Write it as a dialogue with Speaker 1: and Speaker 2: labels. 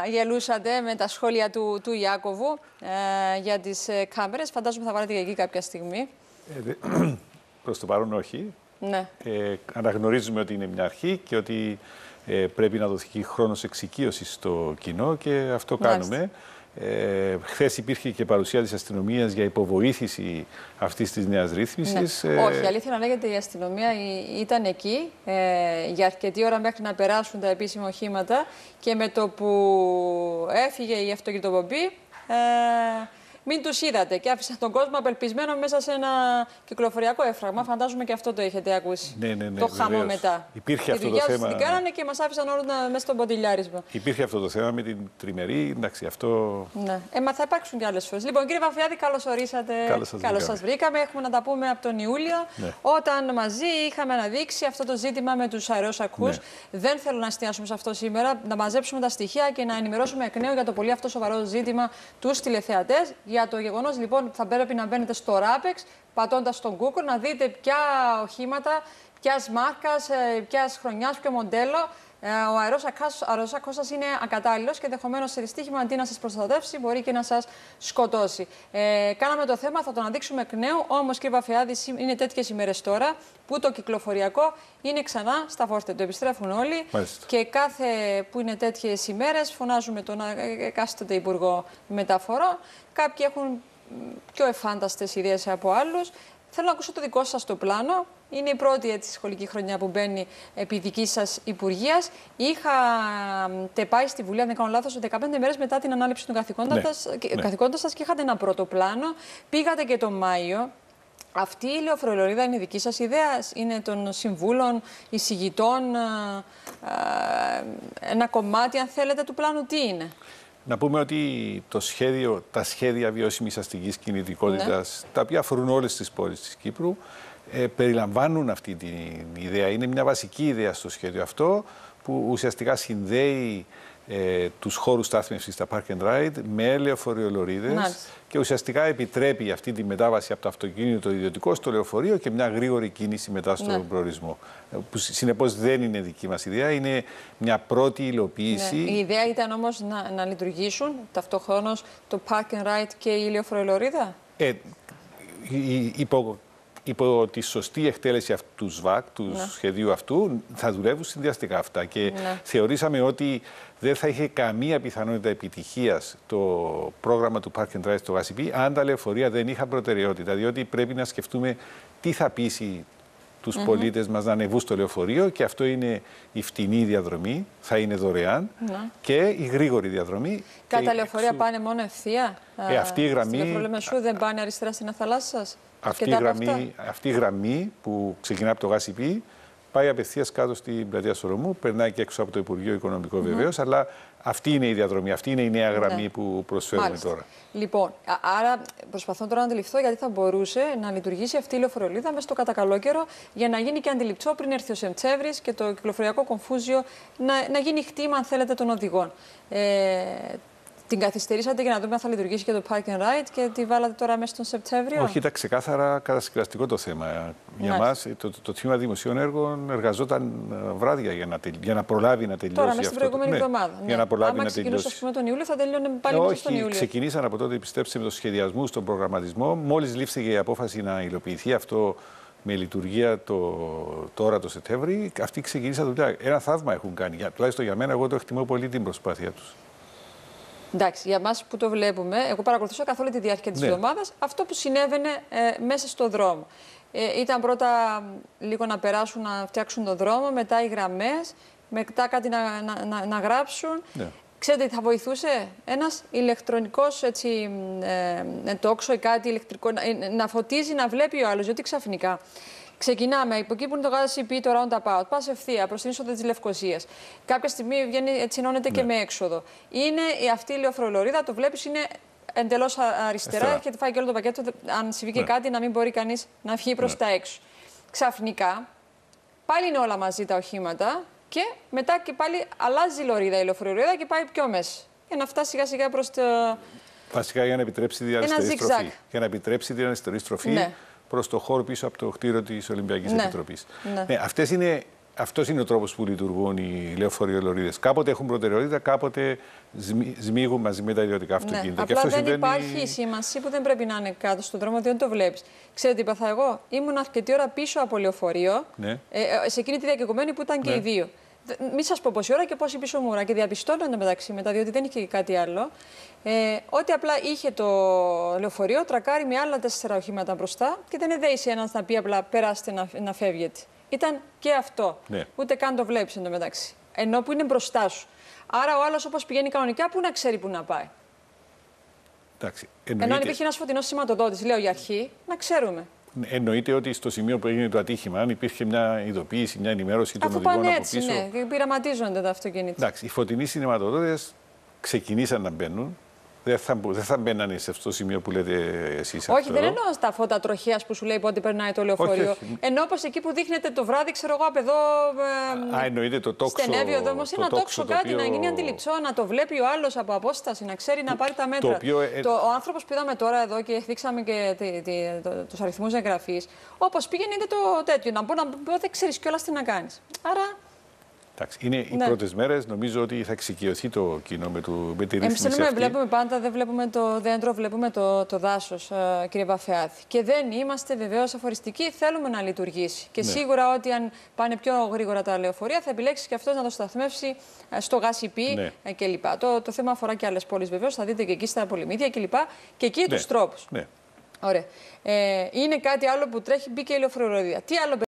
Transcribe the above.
Speaker 1: γελούσατε με τα σχόλια του Ιάκωβου για τις κάμερες. Φαντάζομαι θα βάλετε και εκεί κάποια στιγμή.
Speaker 2: Προς το παρόν όχι.
Speaker 1: Ναι.
Speaker 2: Αναγνωρίζουμε ότι είναι μια αρχή και ότι πρέπει να δοθεί χρόνος εξοικείωσης στο κοινό και αυτό κάνουμε. Χθες υπήρχε και παρουσία της αστυνομίας για υποβοήθηση αυτής της νέας ρύθμισης.
Speaker 1: Ναι. Όχι, αλήθεια να λέγεται, η αστυνομία ήταν εκεί για αρκετή ώρα μέχρι να περάσουν τα επίσημα οχήματα και με το που έφυγε η αυτοκινητοπομπή, μην τους είδατε και άφησαν τον κόσμο απελπισμένο μέσα σε ένα κυκλοφοριακό έφραγμα. Φαντάζομαι και αυτό το έχετε ακούσει.
Speaker 2: Ναι,
Speaker 1: το χαμό μετά.
Speaker 2: Υπήρχε αυτό το θέμα.
Speaker 1: Την κάνανε και μας άφησαν όλους μέσα στο ποντιλιάρισμα.
Speaker 2: Υπήρχε αυτό το θέμα με την τριμερή. Εντάξει, αυτό.
Speaker 1: Ναι. Μα θα υπάρξουν και άλλες φορές. Λοιπόν, κύριε Βαφιάδη, καλώς ορίσατε. Καλώς σας βρήκαμε. Έχουμε να τα πούμε από τον Ιούλιο.
Speaker 2: Ναι.
Speaker 1: Όταν μαζί είχαμε αναδείξει αυτό το ζήτημα με τους αεραίους ακούς. Ναι. Δεν θέλω να εστιάσουμε σε αυτό σήμερα. Να μαζέψουμε τα στοιχεία και να ενημερώσουμε εκ νέου για το πολύ αυτό σοβαρό ζήτημα τους τηλεθεατές. Για το γεγονός λοιπόν θα πρέπει να μπαίνετε στο RAPEX, πατώντας στον Google, να δείτε ποια οχήματα, ποιας μάρκας, ποιας χρονιάς, ποιο μοντέλο. Ο αερός ακός σας είναι ακατάλληλος και ενδεχομένως σε δυστύχημα αντί να σας προστατεύσει μπορεί και να σας σκοτώσει. Κάναμε το θέμα, θα το αναδείξουμε εκ νέου. Όμως, κύριε Βαφιάδη, είναι τέτοιες ημέρες τώρα που το κυκλοφοριακό είναι ξανά στα φόρτε του. Επιστρέφουν όλοι.
Speaker 2: Μάλιστα.
Speaker 1: Και κάθε που είναι τέτοιες ημέρες φωνάζουμε τον εκάστοτε Υπουργό Μεταφορών. Κάποιοι έχουν πιο εφάνταστες ιδέες από άλλους. Θέλω να ακούσω το δικό σας το πλάνο. Είναι η πρώτη σχολική χρονιά που μπαίνει επί δικής σας υπουργείας. Είχατε πάει στη Βουλή, αν δεν κάνω λάθος, 15 μέρες μετά την ανάληψη των καθηκόντων σας και είχατε ένα πρώτο πλάνο. Πήγατε και τον Μάιο. Αυτή η λεωφορολορίδα είναι δική σας ιδέα, είναι των συμβούλων, εισηγητών, ένα κομμάτι, αν θέλετε, του πλάνου, τι είναι?
Speaker 2: Να πούμε ότι τα σχέδια βιώσιμης αστικής κινητικότητας, τα οποία αφορούν όλες τις πόλεις της Κύπρου, περιλαμβάνουν αυτή την ιδέα. Είναι μια βασική ιδέα στο σχέδιο αυτό, που ουσιαστικά συνδέει τους χώρους στάθμευσης, τα park and ride, με λεωφοριολορίδες και ουσιαστικά επιτρέπει αυτή τη μετάβαση από το αυτοκίνητο ιδιωτικό στο λεωφορείο και μια γρήγορη κίνηση μετά στον προορισμό. Που συνεπώς δεν είναι δική μας ιδέα, είναι μια πρώτη υλοποίηση.
Speaker 1: Η ιδέα ήταν όμως να λειτουργήσουν ταυτόχρονος το park and ride και η λεωφοριολορίδα.
Speaker 2: Υπό τη σωστή εκτέλεση του ΣΒΑΚ, του σχεδίου αυτού, θα δουλεύουν συνδυαστικά αυτά. Και θεωρήσαμε ότι δεν θα είχε καμία πιθανότητα επιτυχίας το πρόγραμμα του Park and Ride στο ΓΑΣΥΠΗ αν τα λεωφορεία δεν είχαν προτεραιότητα. Διότι πρέπει να σκεφτούμε τι θα πείσει τους πολίτες μας να ανεβούν στο λεωφορείο, και αυτό είναι η φτηνή διαδρομή, θα είναι δωρεάν, και η γρήγορη διαδρομή.
Speaker 1: Κατά λεωφορεία πάνε μόνο ευθεία?
Speaker 2: Αυτή η γραμμή.
Speaker 1: Στη Λεωφορολεμεσού δεν πάνε αριστερά στην Αθαλάσσα σας?
Speaker 2: Αυτή η γραμμή που ξεκινά από το ΓΑΣΥΠΗ πάει απευθείας κάτω στην πλατεία Σολομού, περνάει και έξω από το Υπουργείο Οικονομικών βεβαίως, αλλά αυτή είναι η διαδρομή, αυτή είναι η νέα γραμμή που προσφέρουμε τώρα.
Speaker 1: Λοιπόν, άρα προσπαθώ τώρα να αντιληφθώ γιατί θα μπορούσε να λειτουργήσει αυτή η λεωφορολίδα μέσα στο κατακαλόκαιρο για να γίνει και αντιληπτό πριν έρθει ο Σεπτέμβρης και το κυκλοφοριακό κομφούζιο να γίνει χτήμα, αν θέλετε, των οδηγών. Την καθυστερήσατε για να δούμε αν θα λειτουργήσει και το Park and Ride και τη βάλατε τώρα μέσα στον Σεπτέμβριο?
Speaker 2: Όχι, ήταν ξεκάθαρα κατασκευαστικό το θέμα. Για μας, το Τμήμα Δημοσίων Έργων εργαζόταν βράδια για να προλάβει να τελειώσει.
Speaker 1: Τώρα, μέσα στην προηγούμενη εβδομάδα.
Speaker 2: Για να προλάβει να
Speaker 1: τελειώσει. Αν ξεκινούσε τον Ιούλιο, θα τελειώνε πάλι μέσα στον Ιούλιο.
Speaker 2: Ξεκινήσαν από τότε, πιστέψτε, με το σχεδιασμό, στον προγραμματισμό. Μόλις λήφθηκε η απόφαση να υλοποιηθεί αυτό με λειτουργία τώρα το Σεπτέμβρη, αυτοί ξεκινήσαν δουλειά. Ένα θαύμα έχουν κάνει. Τουλάχιστον για μένα, εγώ το εκτιμώ πολύ την προσπάθεια τους.
Speaker 1: Εντάξει, για εμάς που το βλέπουμε, εγώ παρακολουθούσα καθ' όλη τη διάρκεια της εβδομάδας αυτό που συνέβαινε μέσα στο δρόμο. Ήταν πρώτα λίγο να περάσουν, να φτιάξουν τον δρόμο, μετά οι γραμμές, μετά κάτι να γράψουν. Ξέρετε τι θα βοηθούσε? Ένας ηλεκτρονικός τόξο ή κάτι ηλεκτρικό, να φωτίζει, να βλέπει ο άλλος, διότι ξαφνικά ξεκινάμε από εκεί που είναι το ΓΑΣΥΠΗ, το roundabout. Πας ευθεία προς την είσοδο της Λευκωσίας. Κάποια στιγμή βγαίνει, έτσι ενώνεται και με έξοδο. Είναι αυτή η λεωφορολορίδα, το βλέπεις, είναι εντελώς αριστερά. Έχετε φάει και όλο το πακέτο. Αν συμβεί και κάτι, να μην μπορεί κανείς να βγει προς τα έξω. Ξαφνικά πάλι είναι όλα μαζί τα οχήματα και μετά και πάλι αλλάζει η λωρίδα, η λεωφορολορίδα και πάει πιο μέσα. Για να φτάσει σιγά σιγά προς το.
Speaker 2: Βασικά για να επιτρέψει την αριστερή στροφή. Για να επιτρέψει την αριστερή στροφή προς το χώρο πίσω από το κτίριο της Ολυμπιακής Επιτροπής. Αυτές είναι αυτός είναι ο τρόπος που λειτουργούν οι λεωφορειολωρίδες. Κάποτε έχουν προτεραιότητα, κάποτε σμίγουν μαζί με τα ιδιωτικά αυτοκίνητα.
Speaker 1: Απλά δεν υπάρχει σήμανση που δεν πρέπει να είναι κάτω στον δρόμο, δεν το βλέπεις. Ξέρετε τι είπα εγώ? Ήμουν αρκετή ώρα πίσω από λεωφορείο, σε εκείνη τη διακεκομένη που ήταν και οι δύο. Μην σας πω πόση ώρα και πόση πίσω μου ώρα. Και διαπιστώνω εντωμεταξύ μετά, διότι δεν είχε και κάτι άλλο, ότι απλά είχε το λεωφορείο τρακάρει με άλλα 4 οχήματα μπροστά και δεν εδέησε ένας να πει απλά περάστε να φεύγετε. Ήταν και αυτό. Ούτε καν το βλέπεις εντωμεταξύ. Ενώ που είναι μπροστά σου. Άρα ο άλλος όπως πηγαίνει κανονικά, πού να ξέρει πού να πάει.
Speaker 2: Εντάξει,
Speaker 1: ενώ αν υπήρχε ένας φωτεινός σηματοδότης, λέω για αρχή, να ξέρουμε.
Speaker 2: Εννοείται ότι στο σημείο που έγινε το ατύχημα, αν υπήρχε μια ειδοποίηση, μια ενημέρωση των οδηγών από
Speaker 1: έτσι,
Speaker 2: πίσω.
Speaker 1: Ναι, πειραματίζονται τα αυτοκίνητα.
Speaker 2: Εντάξει, οι φωτεινοί σηματοδότες ξεκινήσαν να μπαίνουν. Δεν θα μπαίνανε σε αυτό το σημείο που λέτε εσείς.
Speaker 1: Όχι, δεν εννοώ στα φώτα τροχέας που σου λέει πότε περνάει το λεωφορείο. Ενώ όπως εκεί που δείχνετε το βράδυ, ξέρω εγώ, από εδώ.
Speaker 2: Εννοείται το τόξο.
Speaker 1: Στενεύει ο δρόμος, ένα τόξο κάτι να γίνει αντιληψό, να το βλέπει ο άλλος από απόσταση, να ξέρει να πάρει τα μέτρα. Ο άνθρωπος που είδαμε τώρα εδώ και δείξαμε και τους αριθμούς εγγραφής, όπως πήγαινε είδε το τέτοιο. Να πω δεν ξέρεις κιόλας τι να κάνεις. Άρα.
Speaker 2: Εντάξει, είναι οι πρώτες μέρες. Νομίζω ότι θα εξοικειωθεί το κοινό με τη ρύθμιση αυτή.
Speaker 1: Βλέπουμε πάντα, δεν βλέπουμε το δέντρο, βλέπουμε το δάσος, κύριε Βαφεάδη. Και δεν είμαστε βεβαίως αφοριστικοί, θέλουμε να λειτουργήσει. Και σίγουρα ότι αν πάνε πιο γρήγορα τα λεωφορεία, θα επιλέξει και αυτός να το σταθμεύσει στο ΓΑΣΥΠΗ κλπ. Το θέμα αφορά και άλλες πόλεις βεβαίως, θα δείτε και εκεί στα πολυμίδια κλπ. Και εκεί τους τρόπους. Ωραία. Είναι κάτι άλλο που τρέχει, μπήκε η λεωφορειολωρίδα. Τι άλλο